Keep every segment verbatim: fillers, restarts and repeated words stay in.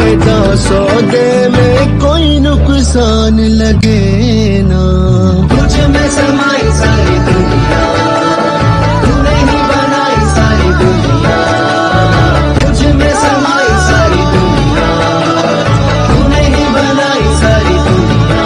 देता सौदे में कोई नुकसान लगे ना। तुझ में समाई सारी दुनिया, तूने ही बनाई सारी दुनिया। तुझ में समाई सारी दुनिया, तूने ही बनाई सारी दुनिया।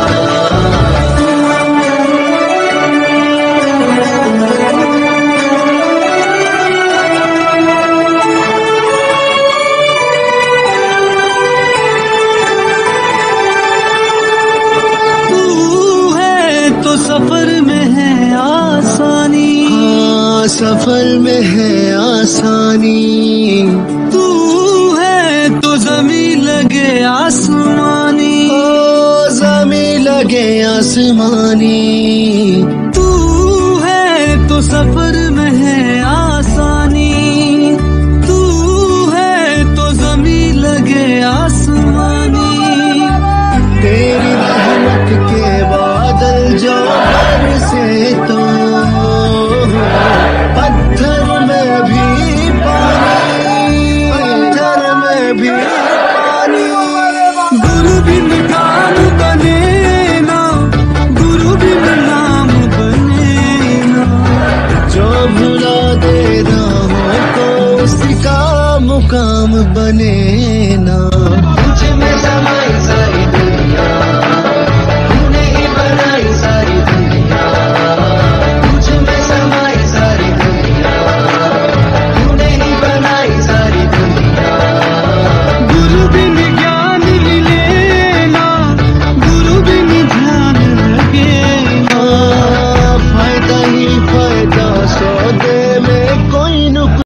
तो सफर में है आसानी, हाँ सफर में है आसानी। तू है तो ज़मीं लगे आसमानी, ओ ज़मीं लगे आसमानी। तू है तो सफर में है आसानी, तू है तो ज़मीं लगे आसमानी। तेरी रहमत के बादल जो बरसे तो पत्थर में भी पानी, पत्थर में भी पानी। गुरु बिन काम बने ना, गुरु बिन नाम बने ना। जो भुला दे राहों को उसका मुकाम बने